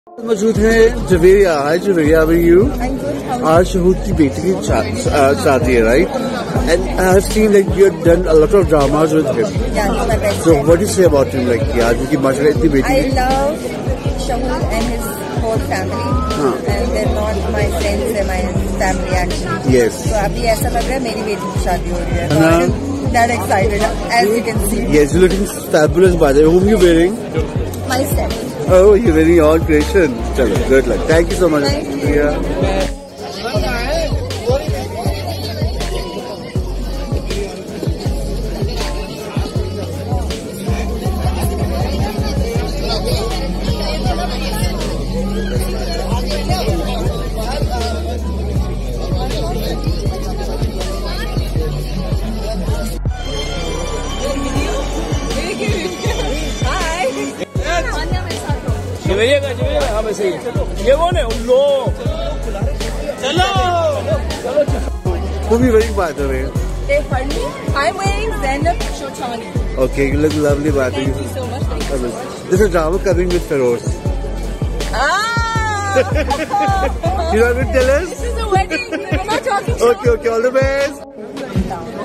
मौजूद हैं Javeria. Hi Javeria, how are you? आज शहूद की बेटी की शादी है, right? And I have seen like you have done a lot of dramas with him. Yeah, he's my best So friend. what do you say about him? Like यार उनकी माशाल्लाह इतनी बेटी I love Shahood and his whole family. And they're not my friends, they're my family actually. Yes. So अभी ऐसा लग रहा है मेरी बेटी की शादी हो रही है. So I'm that excited, as you can see. Yes, you're looking fabulous by the way. Whom you wearing? My step. Oh, you're wearing all creation. Chalo, good luck. Thank you so much. Thank you. Yeah. हाँ वैसे ही ये कौन है उल्लू चलो Whom you wearing by the way? Pardon me? I'm wearing Zainab Shochani. Okay, you look lovely by the way. Thank you so much. Thank you so much. This is a drama coming with Feroz. Ah! You know what to tell us? This is a wedding. We're not talking. Okay, all the best.